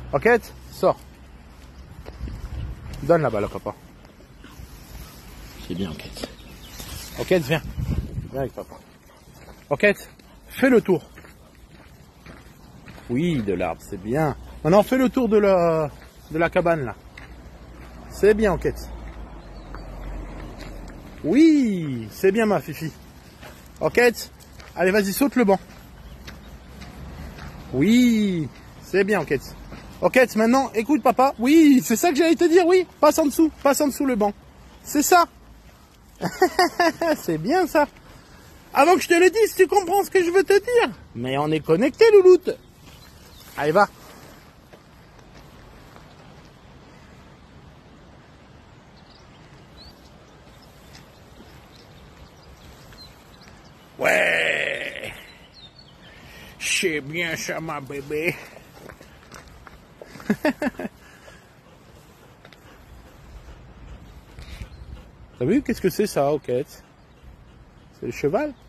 Roquette, sors. Donne la balle à papa. C'est bien, Roquette. Roquette, viens. Viens avec papa. Roquette, fais le tour. Oui, de l'arbre, c'est bien. Maintenant, fais le tour de la cabane, là. C'est bien, Roquette. Oui, c'est bien, ma fifi. Roquette, allez, vas-y, saute le banc. Oui, c'est bien, Roquette. Roquette, maintenant, écoute, papa. Oui, c'est ça que j'allais te dire, oui. Passe en dessous le banc. C'est ça. C'est bien, ça. Avant que je te le dise, tu comprends ce que je veux te dire. Mais on est connecté, louloute. Allez, va. Ouais. C'est bien ça, ma bébé. T'as vu, qu'est-ce que c'est ça, Roquette? C'est le cheval?